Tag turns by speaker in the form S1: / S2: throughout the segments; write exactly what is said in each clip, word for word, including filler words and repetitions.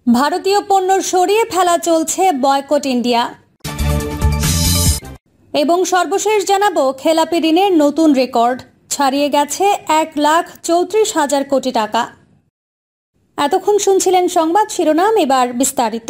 S1: ভারতীয় পণ্য সরিয়ে ফেলা চলছে বয়কট ইন্ডিয়া। এবং সর্বশেষ জানাবো খেলাপি ঋণের নতুন রেকর্ড ছাড়িয়ে গেছে এক লাখ চৌত্রিশ হাজার কোটি টাকা। এতক্ষণ শুনছিলেন সংবাদ শিরোনাম, এবার বিস্তারিত।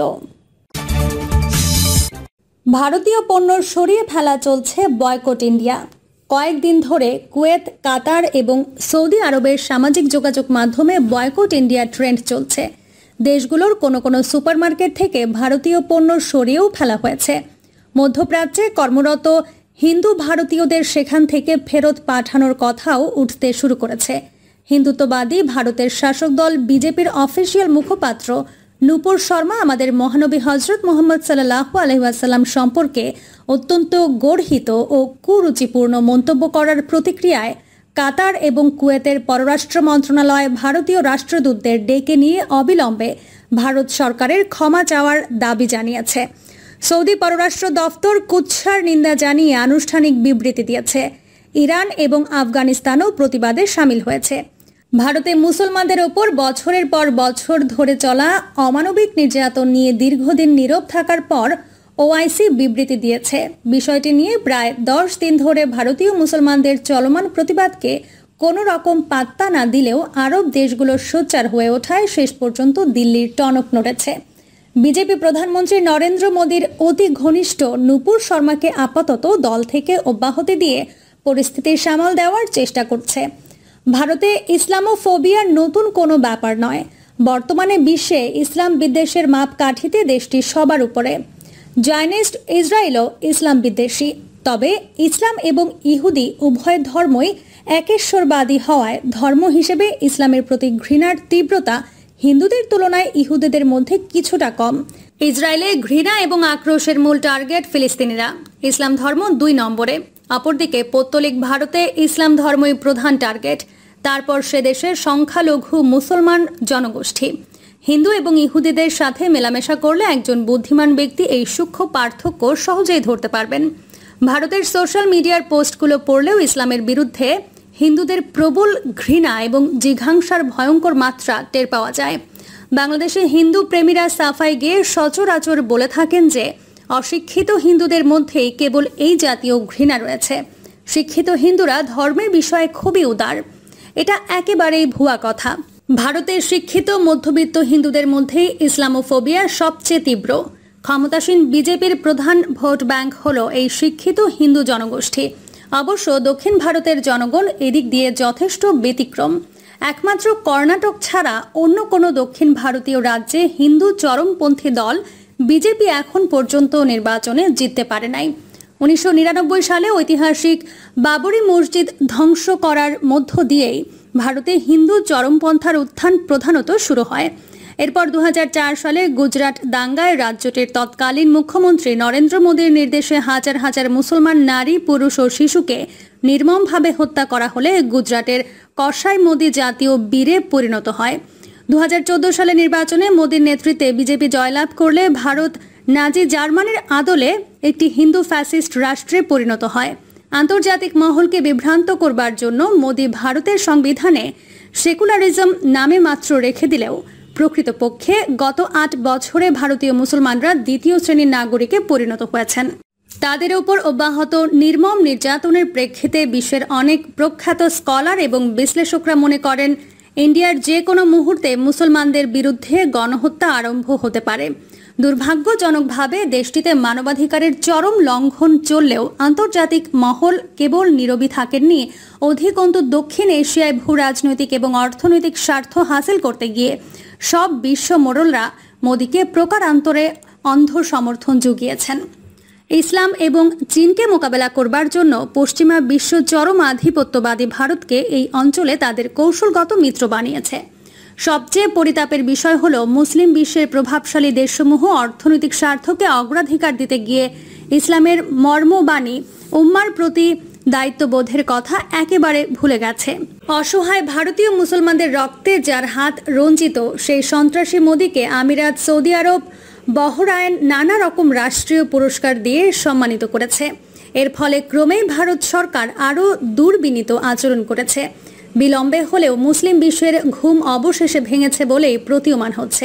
S1: ভারতীয় পণ্য সরিয়ে ফেলা চলছে বয়কট ইন্ডিয়া। কয়েকদিন ধরে কুয়েত, কাতার এবং সৌদি আরবের সামাজিক যোগাযোগ মাধ্যমে বয়কট ইন্ডিয়া ট্রেন্ড চলছে। দেশগুলোর কোনো কোনো সুপারমার্কেট থেকে ভারতীয় পণ্য সরিয়েও ফেলা হয়েছে। মধ্যপ্রাচ্যে কর্মরত হিন্দু ভারতীয়দের সেখান থেকে ফেরত পাঠানোর কথাও উঠতে শুরু করেছে। হিন্দুত্ববাদী ভারতের শাসক দল বিজেপির অফিসিয়াল মুখপাত্র নূপুর শর্মা আমাদের মহানবী হজরত মোহাম্মদ সাল্লাল্লাহু আলাইহি ওয়াসাল্লাম সম্পর্কে অত্যন্ত গর্হিত ও কুরুচিপূর্ণ মন্তব্য করার প্রতিক্রিয়ায় কাতার এবং কুয়েতের পররাষ্ট্র মন্ত্রণালয় ভারতীয় রাষ্ট্রদূতদের ডেকে নিয়ে অবিলম্বে ভারত সরকারের ক্ষমা চাওয়ার দাবি জানিয়েছে। সৌদি পররাষ্ট্র দফতর কুৎসার নিন্দা জানিয়ে আনুষ্ঠানিক বিবৃতি দিয়েছে। ইরান এবং আফগানিস্তানও প্রতিবাদে সামিল হয়েছে। ভারতে মুসলমানদের ওপর বছরের পর বছর ধরে চলা অমানবিক নির্যাতন নিয়ে দীর্ঘদিন নীরব থাকার পর ওআইসি বিবৃতি দিয়েছে। বিষয়টি নিয়ে প্রায় দশ দিন ধরে ভারতীয় মুসলমানদের চলমান প্রতিবাদকে কোনো রকম পাত্তা না দিলেও আরব দেশগুলো সোচ্চার হয়ে ওঠায় শেষ পর্যন্ত দিল্লির টনক নড়েছে। বিজেপি প্রধানমন্ত্রী নরেন্দ্র মোদীর অতি ঘনিষ্ঠ নূপুর শর্মাকে আপাতত দল থেকে অব্যাহতি দিয়ে পরিস্থিতি সামাল দেওয়ার চেষ্টা করছে। ভারতে ইসলামোফোবিয়ার নতুন কোনো ব্যাপার নয়। বর্তমানে বিশ্বে ইসলাম বিদ্বেষের মাপকাঠিতে দেশটি সবার উপরে। জায়নিস্ট ইসরায়েলও ইসলাম বিদ্বেষী, তবে ইসলাম এবং ইহুদি উভয় ধর্মই একেশ্বরবাদী হওয়ায় ধর্ম হিসেবে ইসলামের প্রতি ঘৃণার তীব্রতা হিন্দুদের তুলনায় ইহুদিদের মধ্যে কিছুটা কম। ইসরায়েলে ঘৃণা এবং আক্রোশের মূল টার্গেট ফিলিস্তিনিরা। ইসলাম ধর্ম দুই নম্বরে। অপরদিকে পৌত্তলিক ভারতে ইসলাম ধর্মই প্রধান টার্গেট, তারপর সে দেশের সংখ্যালঘু মুসলমান জনগোষ্ঠী। হিন্দু এবং ইহুদিদের সাথে মেলামেশা করলে একজন বুদ্ধিমান ব্যক্তি এই সূক্ষ্ম পার্থক্য সহজেই ধরতে পারবেন। ভারতের সোশ্যাল মিডিয়ার পোস্টগুলো পড়লেও ইসলামের বিরুদ্ধে হিন্দুদের প্রবল ঘৃণা এবং জিঘাংসার ভয়ঙ্কর মাত্রা টের পাওয়া যায়। বাংলাদেশে হিন্দু প্রেমীরা সাফাই গিয়ে সচরাচর বলে থাকেন যে অশিক্ষিত হিন্দুদের মধ্যেই কেবল এই জাতীয় ঘৃণা রয়েছে। শিক্ষিত হিন্দুরা ধর্মের বিষয়ে খুবই উদার। এটা একেবারেই ভুয়া কথা। ভারতের শিক্ষিত মধ্যবিত্ত হিন্দুদের মধ্যেই ইসলামোফোবিয়া সবচেয়ে তীব্র। ক্ষমতাসীন বিজেপির প্রধান ভোট ব্যাংক হল এই শিক্ষিত হিন্দু জনগোষ্ঠী। অবশ্য দক্ষিণ ভারতের জনগণ এদিক দিয়ে যথেষ্ট ব্যতিক্রম। একমাত্র কর্ণাটক ছাড়া অন্য কোনো দক্ষিণ ভারতীয় রাজ্যে হিন্দু চরমপন্থী দল বিজেপি এখন পর্যন্ত নির্বাচনে জিততে পারে নাই। উনিশশো নিরানব্বই সালে ঐতিহাসিক বাবরি মসজিদ ধ্বংস করার মধ্য দিয়েই ভারতে হিন্দু চরমপন্থার উত্থান প্রধানত শুরু হয়। এরপর দু হাজার চার সালে গুজরাট দাঙ্গায় রাজ্যটির তৎকালীন মুখ্যমন্ত্রী নরেন্দ্র মোদীর নির্দেশে হাজার হাজার মুসলমান নারী, পুরুষ ও শিশুকে নির্মমভাবে হত্যা করা হলে গুজরাটের কসাই মোদী জাতীয় বীরে পরিণত হয়। দু হাজার চোদ্দ সালে নির্বাচনে মোদীর নেতৃত্বে বিজেপি জয়লাভ করলে ভারত নাজি জার্মানির আদলে একটি হিন্দু ফ্যাসিস্ট রাষ্ট্রে পরিণত হয়। আন্তর্জাতিক মহলকে বিভ্রান্ত করবার জন্য মোদী ভারতের সংবিধানে সেকুলারিজম নামে মাত্র রেখে দিলেও প্রকৃতপক্ষে গত আট বছরে ভারতীয় মুসলমানরা দ্বিতীয় শ্রেণীর নাগরিকে পরিণত হয়েছেন। তাদের উপর অব্যাহত নির্মম নির্যাতনের প্রেক্ষিতে বিশ্বের অনেক প্রখ্যাত স্কলার এবং বিশ্লেষকরা মনে করেন ইন্ডিয়ার যে কোনো মুহূর্তে মুসলমানদের বিরুদ্ধে গণহত্যা আরম্ভ হতে পারে। দুর্ভাগ্যজনকভাবে দেশটিতে মানবাধিকারের চরম লঙ্ঘন চললেও আন্তর্জাতিক মহল কেবল নীরবই থাকেননি। অধিকন্তু দক্ষিণ এশিয়ায় ভূ রাজনৈতিক এবং অর্থনৈতিক স্বার্থ হাসিল করতে গিয়ে সব বিশ্ব মোড়লরা মোদীকে প্রকারান্তরে অন্ধ সমর্থন জুগিয়েছেন। ইসলাম এবং চীনকে মোকাবেলা করবার জন্য পশ্চিমা বিশ্ব চরম আধিপত্যবাদী ভারতকে এই অঞ্চলে তাদের কৌশলগত মিত্র বানিয়েছে। সবচেয়ে পরিতাপের বিষয় হল মুসলিম বিশ্বের প্রভাবশালী দেশসমূহ অর্থনৈতিক স্বার্থকে অগ্রাধিকার দিতে গিয়ে ইসলামের মর্মবাণী উম্মার প্রতি দায়িত্ববোধের কথা একেবারে ভুলে গেছে। অসহায় ভারতীয় মুসলমানদের রক্তে যার হাত রঞ্জিত সেই সন্ত্রাসী মোদীকে আমিরাত, সৌদি আরব, বহরাইন নানা রকম রাষ্ট্রীয় পুরস্কার দিয়ে সম্মানিত করেছে। এর ফলে ক্রমেই ভারত সরকার আরও দুর্বিনীত আচরণ করেছে। বিলম্বে হলেও মুসলিম বিশ্বের ঘুম অবশেষে ভেঙেছে বলেই প্রতীয়মান হচ্ছে।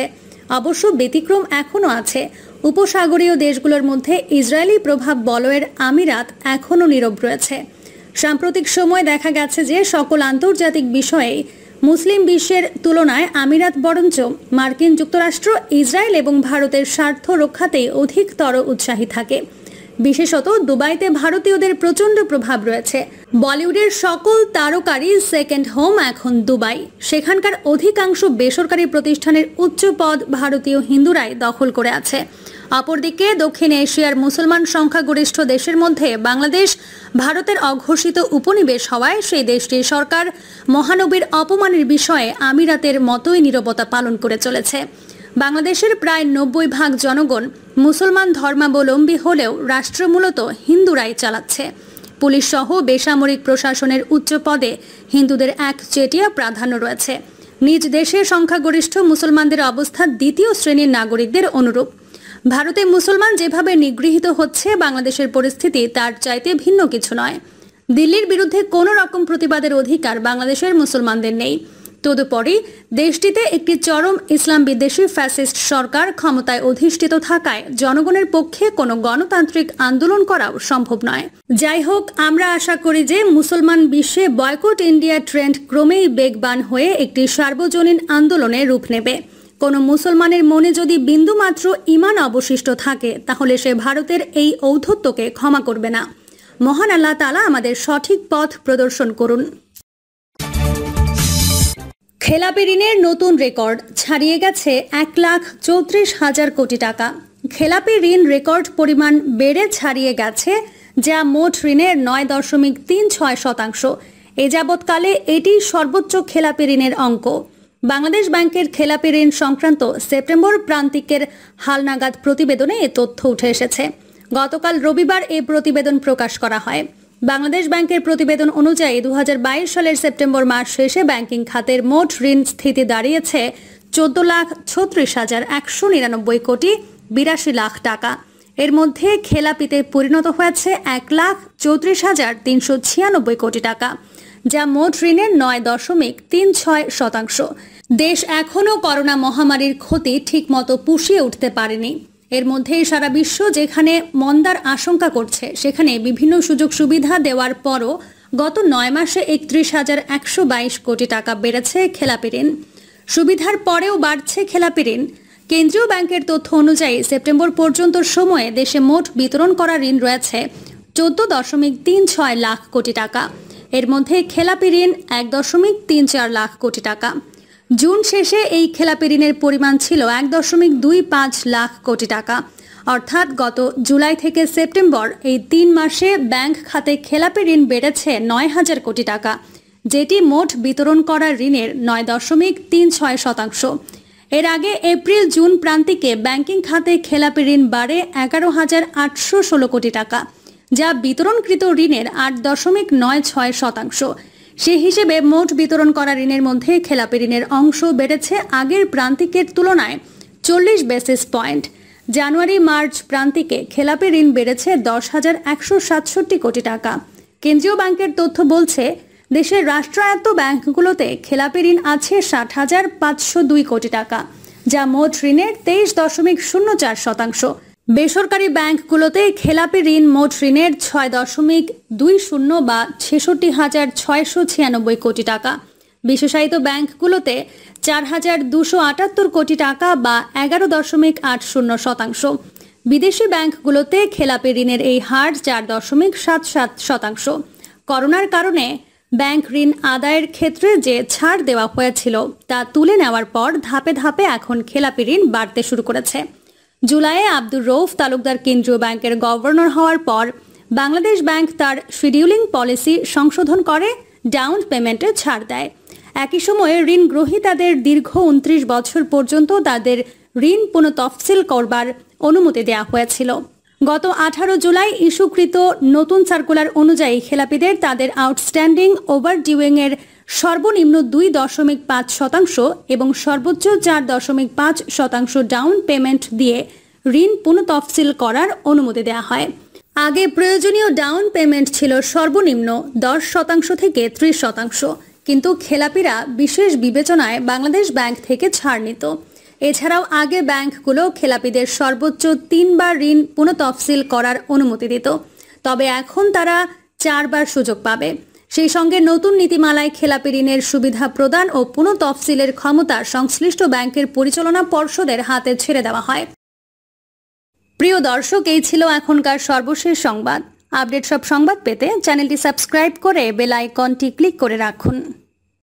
S1: অবশ্য ব্যতিক্রম এখনও আছে। উপসাগরীয় দেশগুলোর মধ্যে ইসরায়েলি প্রভাব বলয়ের আমিরাত এখনও নীরব রয়েছে। সাম্প্রতিক সময় দেখা গেছে যে সকল আন্তর্জাতিক বিষয়ে মুসলিম বিশ্বের তুলনায় আমিরাত বরঞ্চ মার্কিন যুক্তরাষ্ট্র, ইসরায়েল এবং ভারতের স্বার্থ রক্ষাতেই অধিকতর উৎসাহী থাকে। বিশেষত দুবাইতে ভারতীয়দের প্রচণ্ড প্রভাব রয়েছে। বলিউডের সকল তারকারই সেকেন্ড হোম এখন দুবাই। সেখানকার অধিকাংশ বেসরকারি প্রতিষ্ঠানের উচ্চ পদ ভারতীয় হিন্দুরাই দখল করে আছে। অপরদিকে দক্ষিণ এশিয়ার মুসলমান সংখ্যাগরিষ্ঠ দেশের মধ্যে বাংলাদেশ ভারতের অঘোষিত উপনিবেশ হওয়ায় সেই দেশটির সরকার মহানবীর অপমানের বিষয়ে আমিরাতের মতোই নীরবতা পালন করে চলেছে। বাংলাদেশের প্রায় নব্বই ভাগ জনগণ মুসলমান ধর্মাবলম্বী হলেও রাষ্ট্র মূলত হিন্দুরাই চালাচ্ছে। পুলিশ সহ বেসামরিক প্রশাসনের উচ্চ পদে হিন্দুদের এক চেটিয়া প্রাধান্য রয়েছে। নিজ দেশের সংখ্যাগরিষ্ঠ মুসলমানদের অবস্থা দ্বিতীয় শ্রেণীর নাগরিকদের অনুরূপ। ভারতে মুসলমান যেভাবে নিগৃহীত হচ্ছে, বাংলাদেশের পরিস্থিতি তার চাইতে ভিন্ন কিছু নয়। দিল্লির বিরুদ্ধে কোনো রকম প্রতিবাদের অধিকার বাংলাদেশের মুসলমানদের নেই। তদুপরি দেশটিতে একটি চরম ইসলাম বিদ্বেষী ফ্যাসিস্ট সরকার ক্ষমতায় অধিষ্ঠিত থাকায় জনগণের পক্ষে কোনো গণতান্ত্রিক আন্দোলন করাও সম্ভব নয়। যাই হোক, আমরা আশা করি যে মুসলমান বিশ্বে বয়কট ইন্ডিয়া ট্রেন্ড ক্রমেই বেগবান হয়ে একটি সার্বজনীন আন্দোলনে রূপ নেবে। কোনো মুসলমানের মনে যদি বিন্দুমাত্র ঈমান অবশিষ্ট থাকে, তাহলে সে ভারতের এই ঔদ্ধত্যকে ক্ষমা করবে না। মহান আল্লাহ তাআলা আমাদের সঠিক পথ প্রদর্শন করুন। খেলাপি ঋণের নতুন রেকর্ড, ছাড়িয়ে গেছে এক লাখ চৌত্রিশ হাজার কোটি টাকা। খেলাপি ঋণ রেকর্ড পরিমাণ বেড়ে ছাড়িয়ে গেছে, যা মোট ঋণের নয় দশমিক তিন ছয় শতাংশ। এ যাবৎকালে এটি সর্বোচ্চ খেলাপি ঋণের অঙ্ক। বাংলাদেশ ব্যাংকের খেলাপি ঋণ সংক্রান্ত সেপ্টেম্বর প্রান্তিকের হালনাগাদ প্রতিবেদনে এ তথ্য উঠে এসেছে। গতকাল রবিবার এই প্রতিবেদন প্রকাশ করা হয়। বাংলাদেশ ব্যাংকের প্রতিবেদন অনুযায়ী দু হাজার বাইশ সালের সেপ্টেম্বর মাস শেষে ব্যাংকিং খাতের মোট ঋণ স্থিতি দাঁড়িয়েছে চোদ্দ লাখ ছত্রিশ হাজার একশো নিরানব্বই কোটি বিরাশি লাখ টাকা। এর মধ্যে খেলাপিতে পরিণত হয়েছে এক লাখ চৌত্রিশ হাজার তিনশো ছিয়ানব্বই কোটি টাকা, যা মোট ঋণের নয় দশমিক তিন ছয় শতাংশ। দেশ এখনও করোনা মহামারীর ক্ষতি ঠিকমতো পুষিয়ে উঠতে পারেনি। এর মধ্যেই সারা বিশ্ব যেখানে মন্দার আশঙ্কা করছে, সেখানে বিভিন্ন সুযোগ সুবিধা দেওয়ার পরও গত নয় মাসে একত্রিশ হাজার একশো বাইশ কোটি টাকা বেড়েছে খেলাপি ঋণ। সুবিধার পরেও বাড়ছে খেলাপি ঋণ। কেন্দ্রীয় ব্যাংকের তথ্য অনুযায়ী সেপ্টেম্বর পর্যন্ত সময়ে দেশে মোট বিতরণ করা ঋণ রয়েছে চোদ্দ দশমিক তিন ছয় লাখ কোটি টাকা। এর মধ্যে খেলাপি ঋণ এক দশমিক তিন চার লাখ কোটি টাকা। জুন শেষে এই খেলাপি ঋণের পরিমাণ ছিল এক দশমিক দুই পাঁচ লাখ কোটি টাকা। অর্থাৎ গত জুলাই থেকে সেপ্টেম্বর এই তিন মাসে ব্যাংক খাতে খেলাপি ঋণ বেড়েছে নয় হাজার কোটি টাকা, যেটি মোট বিতরণ করা ঋণের নয় দশমিক তিন ছয় শতাংশ। এর আগে এপ্রিল জুন প্রান্তিকে ব্যাংকিং খাতে খেলাপি ঋণ বাড়ে এগারো হাজার আটশো ষোলো কোটি টাকা, যা বিতরণকৃত ঋণের আট দশমিক নয় ছয় শতাংশ। সেই হিসেবে মোট বিতরণ করা ঋণের মধ্যে খেলাপি ঋণের অংশ বেড়েছে আগের প্রান্তিকের তুলনায় চল্লিশ বেসিস পয়েন্ট। জানুয়ারি মার্চ প্রান্তিকে খেলাপি ঋণ বেড়েছে দশ হাজার একশো সাতষট্টি কোটি টাকা। কেন্দ্রীয় ব্যাংকের তথ্য বলছে, দেশের রাষ্ট্রায়ত্ত ব্যাংকগুলোতে খেলাপি ঋণ আছে ষাট হাজার পাঁচশো দুই কোটি টাকা, যা মোট ঋণের তেইশ দশমিক শূন্য চার শতাংশ। বেসরকারি ব্যাংকগুলোতে খেলাপি ঋণ মোট ঋণের ছয় দশমিক দুই শূন্য বা ছেষট্টি হাজার ছয়শো ছিয়ানব্বই কোটি টাকা। বিশেষায়িত ব্যাংকগুলোতে চার হাজার দুশো আটাত্তর কোটি টাকা বা এগারো দশমিক আট শূন্য শতাংশ। বিদেশি ব্যাংকগুলোতে খেলাপি ঋণের এই হার চার দশমিক সাত সাত শতাংশ। করোনার কারণে ব্যাংক ঋণ আদায়ের ক্ষেত্রে যে ছাড় দেওয়া হয়েছিল তা তুলে নেওয়ার পর ধাপে ধাপে এখন খেলাপি ঋণ বাড়তে শুরু করেছে। জুলাইয়ে আব্দুর রৌফ তালুকদার কেন্দ্রীয় ব্যাংকের গভর্নর হওয়ার পর বাংলাদেশ ব্যাংক তার শিডিউলিং পলিসি সংশোধন করে ডাউন পেমেন্টে ছাড় দেয়। একই সময়ে ঋণ গ্রহীতাদের দীর্ঘ উনত্রিশ বছর পর্যন্ত তাদের ঋণ পুনঃতফসিল করবার অনুমতি দেওয়া হয়েছিল। গত আঠারো জুলাই ইস্যুকৃত নতুন সার্কুলার অনুযায়ী খেলাপিদের তাদের আউটস্ট্যান্ডিং ওভারডিউইং এর সর্বনিম্ন দুই দশমিক পাঁচ শতাংশ এবং সর্বোচ্চ চার দশমিক পাঁচ শতাংশ ডাউন পেমেন্ট দিয়ে ঋণ পুনঃতফসিল করার অনুমতি দেওয়া হয়। আগে প্রয়োজনীয় ডাউন পেমেন্ট ছিল সর্বনিম্ন দশ শতাংশ থেকে ত্রিশ শতাংশ, কিন্তু খেলাপিরা বিশেষ বিবেচনায় বাংলাদেশ ব্যাংক থেকে ছাড় নিত। এছাড়াও আগে ব্যাংকগুলো খেলাপিদের সর্বোচ্চ তিনবার ঋণ পুনঃতফসিল করার অনুমতি দিত, তবে এখন তারা চারবার সুযোগ পাবে। সেই সঙ্গে নতুন নীতিমালায় খেলাপি ঋণের সুবিধা প্রদান ও পুনঃতফসিলের ক্ষমতা সংশ্লিষ্ট ব্যাংকের পরিচালনা পর্ষদের হাতে ছেড়ে দেওয়া হয়। প্রিয় দর্শক, এই ছিল এখনকার সর্বশেষ সংবাদ। আপডেট সব সংবাদ পেতে চ্যানেলটি সাবস্ক্রাইব করে বেল আইকনটি ক্লিক করে রাখুন।